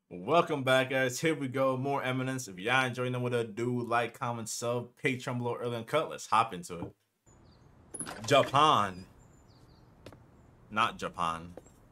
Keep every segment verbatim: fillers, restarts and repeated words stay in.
Welcome back, guys. Here we go. More Eminence. If y'all enjoying them with a do, like, comment, sub, Patreon below, early and cut. Let's hop into it. Japan. Not Japan.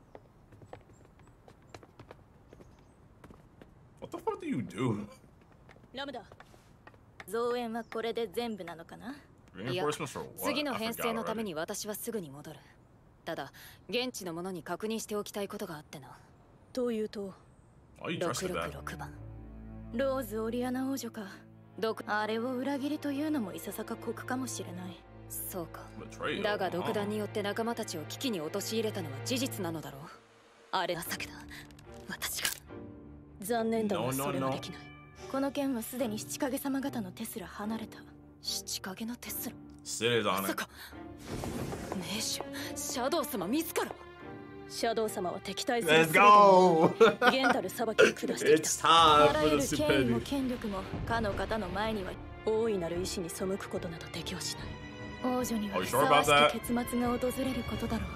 What the fuck do you do? ラムダ。増援はこれで全部なのかな？ いや、 次の編成のために私はすぐに戻る。ただ、現地の者に確認しておきたいことがあってな。 というと、 ろくろくろくばん。ローズ・オリアナ王女か。あれを裏切りというのもいささか酷かもしれない。 そうか。だが独断によって仲間たちを危機に陥れたのは事実なのだろう。あれは避けた。私が。 残念だがそれはできない。この件はすでに七影様方の手すら離れた。 七影の手すら。 まさか名手シャドウ様自ら。 シャドウ様は敵対する全ての現たる裁きを下してきた。あらゆる権威も権力もかの方の前には大いなる意志に背くことなどできはしない。王女にはふさわしき結末が訪れることだろう。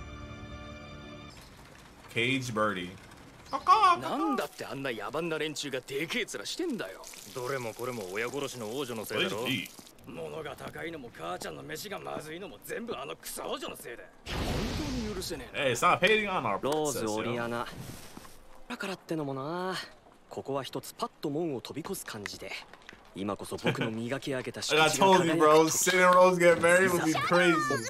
ケージバーディなんだってあんな野蛮な連中がでけえ面してんだよ。 どれもこれも親殺しの王女のせいだろ。 物が高いのも母ちゃんの飯がまずいのも全部あのクソ王女のせいで本当に許せねえ。 Hey, stop hating on our ローズ・オリアナだからってのもな。ここは一つパッと門を飛び越す感じで今こそ僕の磨き上げた敷地が I told you, bro. Sid and Rose get married would be crazy. シドさん、シドさん、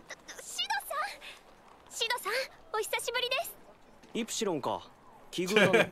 お久しぶりです。 イプシロンか。奇遇だね。はい。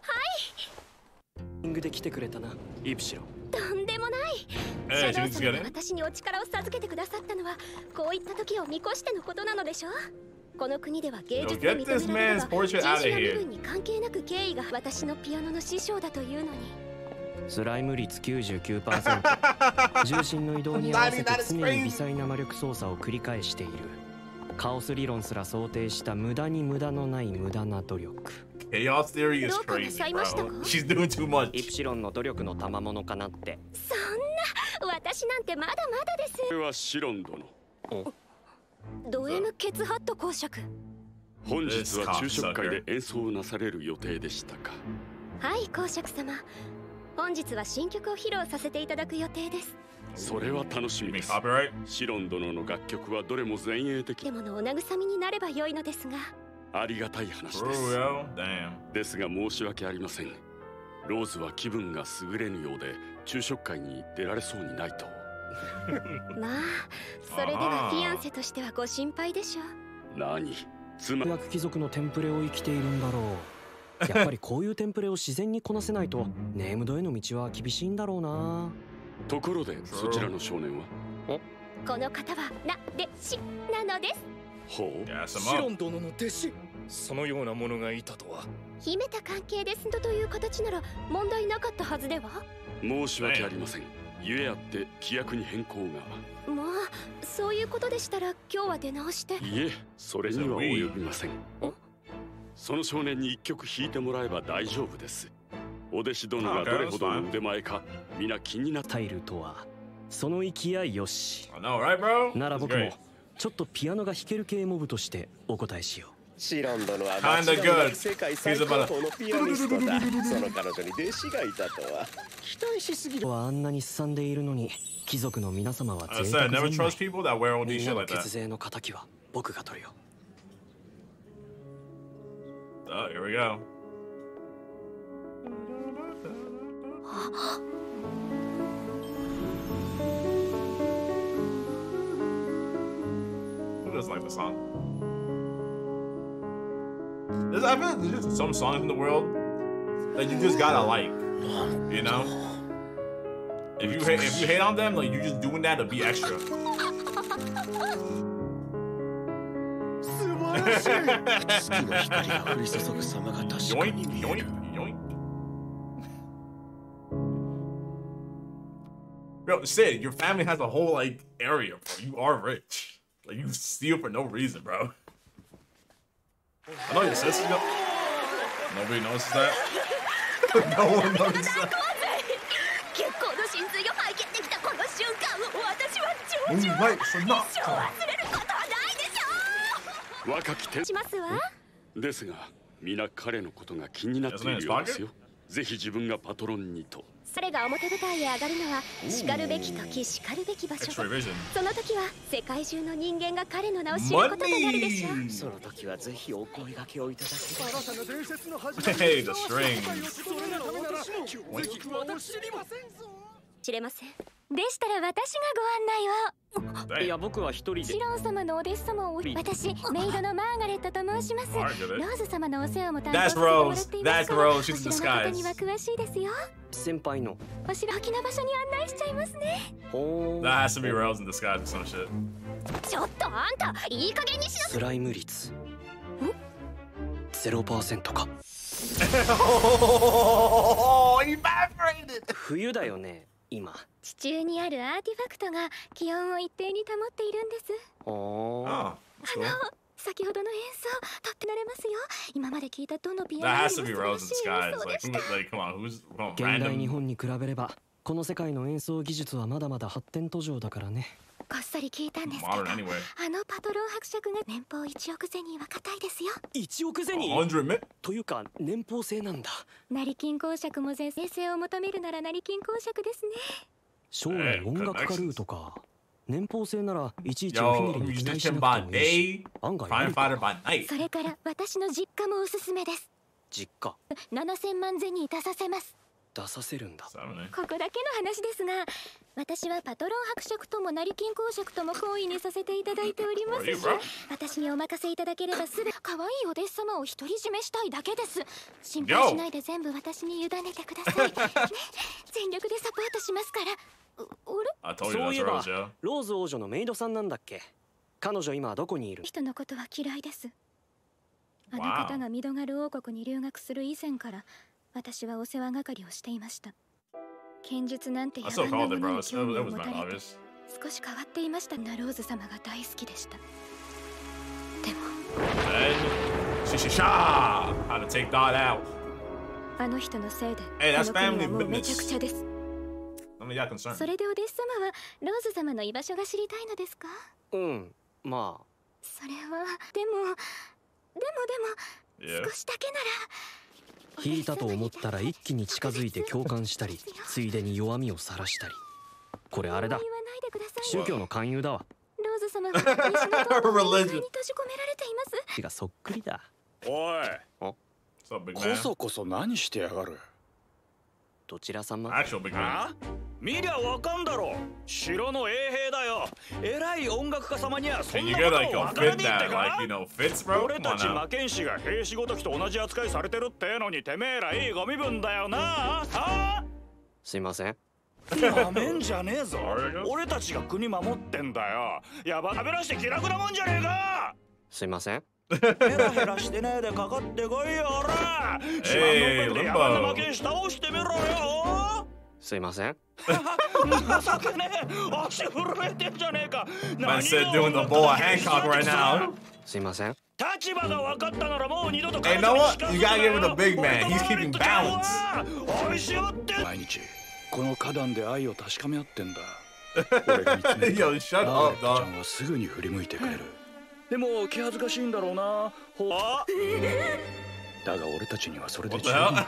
リングで来てくれたな、イプシロン。 とんでもない。シャドウ様が私にお力を授けてくださったのはこういった時を見越してのことなのでしょう。この国では芸術が認められれば人種や身分に関係なく敬意が私のピアノの師匠だというのに。 スライム率 きゅうじゅうきゅうパーセント 重心の移動に合わせて常に微細な魔力操作を繰り返している。カオス理論すら想定した無駄に無駄のない無駄な努力。 Chaos theory is crazy, bro. She's doing too much. イプシロンの努力の賜物かなって。 そんな、私なんてまだまだです。 これはシロン殿。 ド M ケツハット公爵。 本日は昼食会で演奏をなされる予定でしたか。 はい公爵様。本日は新曲を披露させていただく予定です。 それは楽しみです。シロン殿の楽曲はどれも前衛的。 でものお慰みになれば良いのですが。 ありがたい話です。ですが申し訳ありません。ローズは気分が優れぬようで昼食会に出られそうにないと。 まあ、それではフィアンセとしてはご心配でしょう。 何？つまり貴族のテンプレを生きているんだろう。やっぱりこういうテンプレを自然にこなせないとネームドへの道は厳しいんだろうな。 ところでそちらの少年は？ この方はな弟子なのです。 ほう、 シロン殿の弟子。 そのようなものがいたとは。 秘めた関係ですという形なら問題なかったはずでは。 申し訳ありません。ゆえあって規約に変更が。 まあそういうことでしたら今日は出直して。 いえ、それには及びません。その少年に一曲弾いてもらえば大丈夫です。お弟子殿がどれほどの腕前か皆気になっているとは。その息合いよし。 right, なら僕もちょっとピアノが弾ける系モブとしてお答えしよう。 シロン殿は間違いなく世界最高峰のピアニストだ。その彼女に弟子がいたとは期待しすぎる。 はあんなにすさんでいるのに貴族の皆様は贅沢三昧。みんなの血税の仇は僕が取るよ。 Oh, here we go. Who doesn't like the song? There's, I feel like there's just some songs in the world that you just gotta like, you know? If you hate, if you hate on them, like you're just doing that to be extra. Yoink, yoink, yoink. Bro, Sid, your family has a whole like area, bro. You are rich. Like you steal for no reason, bro. I know your sister. No Nobody notices that. No one notices that. Moonlight for not. 若き天ですが皆彼のことが気になっているようですよ。 ぜひ自分がパトロンにと。 彼が表舞台へ上がるのはしかるべき時しかるべき場所。その時は世界中の人間が彼の名を知ることとなるでしょう。 その時はぜひお声掛けをいただければ。Hey, the strings. 知れません。でしたら私がご案内を。 いや僕は一人で。 シロン様のお弟子様を私メイドのマーガレットと申します。ローズ様のお世話も担当させてもらっていますから、お城の方には詳しいですよ。 先輩のお城好きな場所に案内しちゃいますね。 ほー。That has to be Rose in disguise or some shit. ちょっとあんたいい加減にしなさい。 スライム率ゼロパーセントか。冬だよね今。 地中にあるアーティファクトが気温を一定に保っているんです。 おー。 あの先ほどの演奏とってなれますよ。今まで聞いたどのピアノよりも素晴らしい演奏でした。 現代日本に比べればこの世界の演奏技術はまだまだ発展途上だからね。 こっそり聞いたんですけど、あのパトロン伯爵が年俸いちおくゼニーは固いですよ。 いちおくゼニーというか年俸制なんだ。 成金公爵も全盛を求めるなら成金公爵ですね。 将来音楽家ルートか。年俸制ならいちいちおひねりに期待しなくてもいいし、案外ありか。 それから私の実家もおすすめです。 実家ななせんまんゼニー出させます。 出させるんだ。 ここだけの話ですが、私はパトロン伯爵とも成金公爵とも懇意にさせていただいておりますし、私にお任せいただければすべて可愛いお弟子様を独り占めしたいだけです。心配しないで全部私に委ねてください、ね、全力でサポートしますから。あれ？ そういえばローズ王女のメイドさんなんだっけ。彼女今どこにいる？ 人のことは嫌いです。あの方がミドガル王国に留学する以前から私はお世話係をしていました。剣術なんて野蛮なものに興味を持たれて少し変わっていました。ナローズ様が大好きでした。でもあの人のせいでこの国はもうめちゃくちゃです。それでお弟子様はローズ様の居場所が知りたいのですか？ うん、まあそれはでもでもでも少しだけなら。 引いたと思ったら一気に近づいて共感したり、ついでに弱みを晒したり。これあれだ、宗教の勧誘だわ。 ローズ様は西の塔の中に閉じ込められています。 血がそっくりだ。 おい、こそこそ何してやがる。 どちら様？ あ？見りゃわかんだろ。城の衛兵だよ。偉い音楽家様にはそんなことわからねえってか。俺たち魔剣士が兵士ごときと同じ扱いされてるってのにてめえらいいゴミ分だよな。あ？ すいません。 なめんじゃねえぞ。俺たちが国守ってんだよ。やば食べらして気楽なもんじゃねえか。 すいません。 ヘラヘラしてねえでかかってこいよ、おら。島の上で山の魔剣士倒してみろよ。 すいません。 情けねえ。足震えてんじゃねえか。 Man said doing the boy Hancock right now. すいません。 立場が分かったならもう二度と。 Hey, you know what? You gotta give him the big man. He's keeping balance. おいしよって毎日この花壇で愛を確かめ合ってんだ。俺が見つめた Yo, shut up, dog. ちゃんはすぐに振り向いてくれる。でも気恥ずかしいんだろうな。ほあだが俺たちにはそれで十分だ。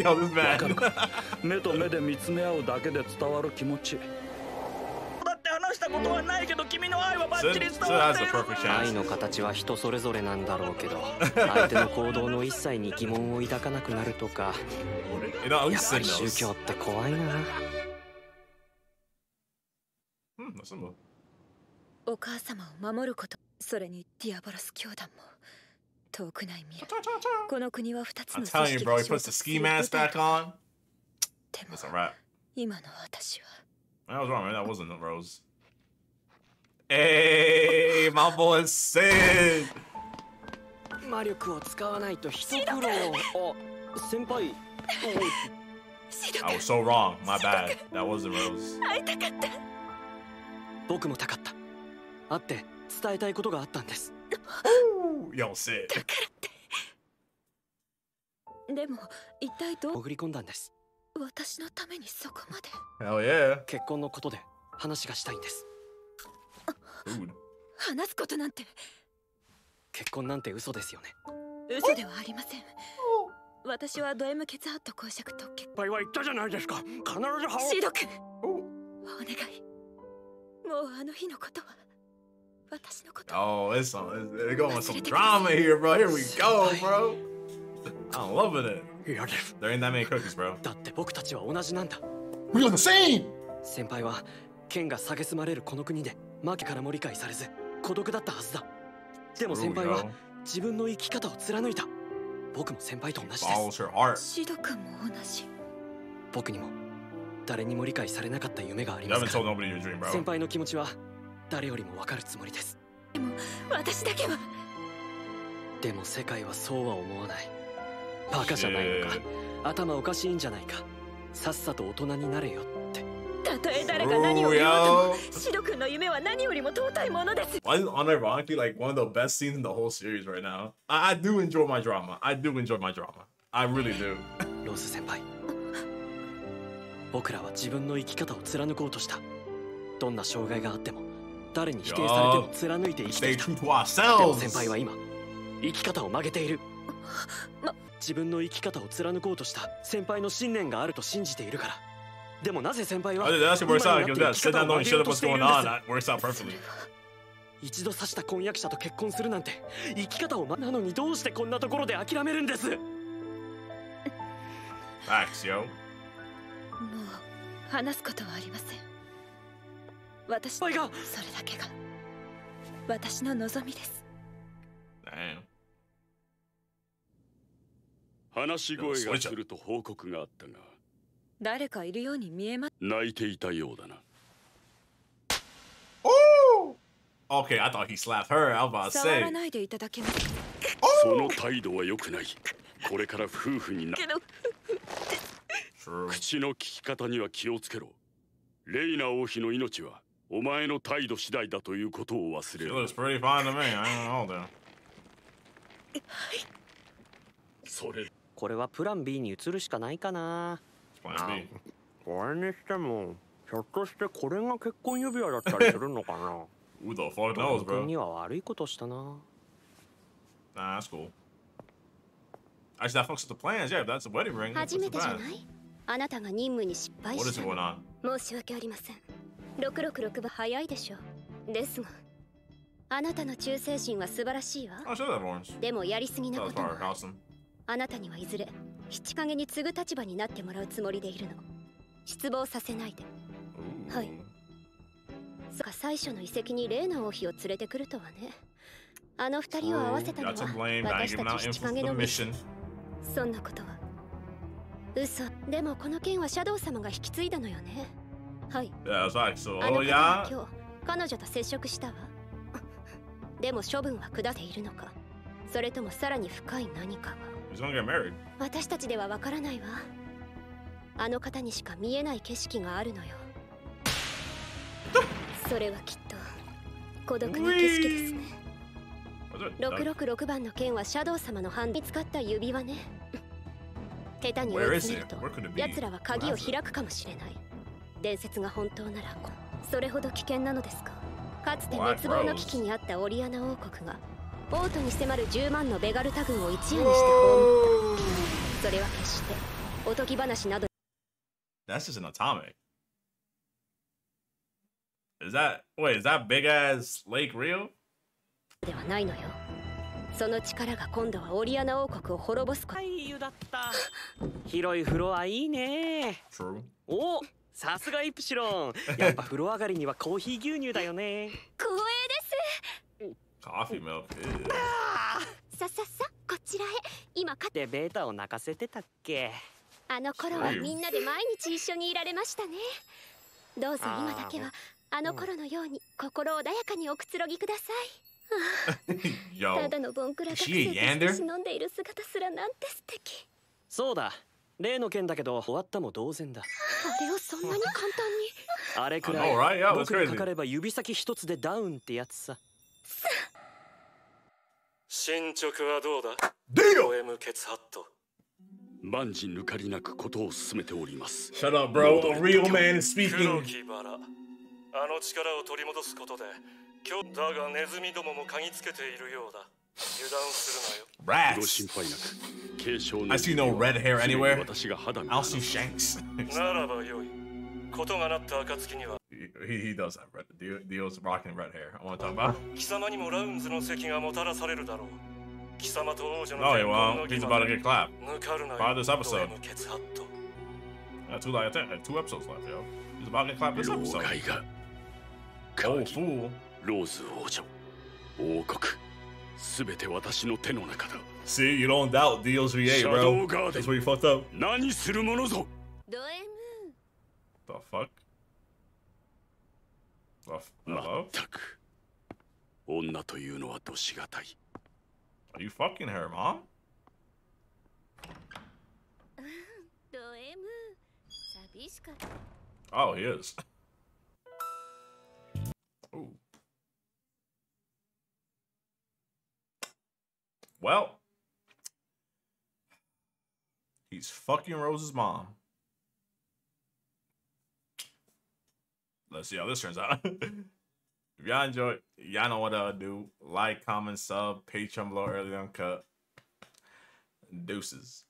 目と目で見つめ合うだけで伝わる気持ち。だって話したことはないけど君の愛はバッチリ伝わっている。 愛の形は人それぞれなんだろうけど、相手の行動の一切に疑問を抱かなくなるとか。やっぱり宗教って怖いな。 お母様を守ること、それにディアボロス教団も遠くない未来。この国は二つの組織が衝突する。でも今の私は。 That was wrong, man. That wasn't Rose. Hey, my boy said. 魔力を使わないと一苦労。あ、先輩。 I was so wrong. My bad. That wasn't Rose. 会いたかった。 僕もたかった。会って伝えたいことがあったんです。 Yo, said. だからって。でも一体どう潜り込んだんです。 私のためにそこまで。 Hell yeah. 結婚のことで話がしたいんです。 話すことなんて。 結婚なんて嘘ですよね。 嘘ではありません。 私はド M 血ハット公爵特権。 いっぱいは言ったじゃないですか。必ず歯を。 シード君、お願い。もうあの日のことは私のこと。 Oh, it's some, it's going some drama here, bro. Here we go, bro. I'm loving it. There ain't that many cookies, bro. だって僕たちは同じなんだ。 We are the same. 先輩は剣が蔑まれるこの国で負けからも理解されず孤独だったはずだ。でも先輩は自分の生き方を貫いた。僕も先輩と同じです。 シド君も同じ。 僕にも誰にも理解されなかった夢がありますから。先輩の気持ちは誰よりもわかるつもりです。 でも私だけは。 でも世界はそうは思わない。バカじゃないのか。頭おかしいんじゃないか。さっさと大人になれよって。 たとえ誰が何を言おうとも、シド君の夢は何よりも尊いものです。 Why is it unironically like one of the best scenes in the whole series right now? I, I do enjoy my drama. I do enjoy my drama. I really do. ローズ先輩、僕らは自分の生き方を貫こうとした。どんな障害があっても、誰に否定されても貫いて生きてきた。でも先輩は今、生き方を曲げている。自分の生き方を貫こうとした先輩の信念があると信じているから。でもなぜ先輩は一度刺した婚約者と結婚するなんて生き方をまなのにどうしてこんなところで諦めるんです。 Facts, yo. もう話すことはありません。私がそれだけが私の望みです。 話し声がすると報告があったが、 誰かいるように見えます。 泣いていたようだな。 Oh! Okay, I thought he slapped her. I was about to say. 触らないでいただけます。 その態度は良くない。これから夫婦にな。口の利き方には気をつけろ。レイナ王妃の命はお前の態度次第だということを忘れる。 She looks pretty fine to me. I don't know, though. それ。 これはプラン B に移るしかないかな。これにしても、ひょっとしてこれが結婚指輪だったりするのかな。 Who the fuck knows, bro? には悪いことしたな。 Nah, that's cool. Actually, that fucks with the plans. Yeah, that's a wedding ring. 初めてじゃない？あなたが任務に失敗した。What is going on? 申し訳ありません。ろくろくろくは早いでしょう。ですが、あなたの忠誠心は素晴らしいわ。 Oh, sure that warns. でもやりすぎなことは。あなたにはいずれ七影に継ぐ立場になってもらうつもりでいるの。失望させないで。はい。そっか、最初の遺跡にレーナ王妃を連れてくるとはね。あの二人を合わせたのは私たち七影のミッション。そんなことは嘘。でもこの件はシャドウ様が引き継いだのよね。はい。あの方は今日彼女と接触したわ。でも処分は下っているのか、それともさらに深い何かが。私たちではわからないわ。あの方にしか見えない景色があるのよ。それはきっと孤独な景色ですね。ろくろくろくばんの剣はシャドウ様の判見つかった指輪ね。下手に追い詰めると奴らは鍵を開くかもしれない。伝説が本当ならそれほど危険なのですか。かつて滅亡の危機にあったオリアナ王国が王都に迫るじゅうまんのベガルタ軍を一夜にして葬った。それは決しておとぎ話など。 That's just an atomic. Is that wait? Is that big ass lake real? ではないのよ。その力が今度はオリアナ王国を滅ぼすこと。 はい湯だった。広いフロアいいね。 True. お、さすがイプシロン。やっぱ風呂上がりにはコーヒー牛乳だよね。 光栄です。 Coffee milk. さささこちらへ。今かってベータを泣かせてたっけ。 あの頃はみんなで毎日一緒にいられましたね。どうぞ今だけはあの頃のように心穏やかにおくつろぎください。ただのボンクラ学生として忍んでいる姿すらなんて素敵。 そうだ、例の件だけど終わったも同然だ。 あれをそんなに簡単に。 あれくらい僕にかかれば指先一つでダウンってやつさ。 進捗はどうだ？ド M ケツハット。 万事抜かりなくことを進めております。 Shut up, bro. A real man is speaking. 黒木原、あの力を取り戻すことで今日だがネズミどもも嗅ぎつけているようだ。 Rats. I see no red hair anywhere. I don't see Shanks. he, he does have red. Dio's rocking red hair. I want to talk about. Oh, he won't. He's about to get clapped. By this episode. Yeah, two, like, I think, two episodes left, yo. He's about to get clapped this episode. Oh, fool. See, you don't doubt Dio's V A, bro. That's where you fucked up. The fuck? Hello? Are you fucking her, mom? Oh, he is. Ooh. Well, he's fucking Rose's mom. Let's see how this turns out. If y'all enjoy, y'all know what to do. Like, comment, sub, Patreon below, early uncut. Deuces.